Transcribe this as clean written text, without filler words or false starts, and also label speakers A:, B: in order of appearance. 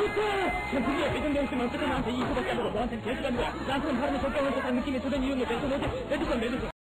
A: 전 드디어 배정되어 있으면 어떻게 나한테 이 수밖에 안 되고 너한테는 제수가 안 거야. 나한테는 바람에 적당한 듯한 느낌이 드는 이유는 매도 너지 매도건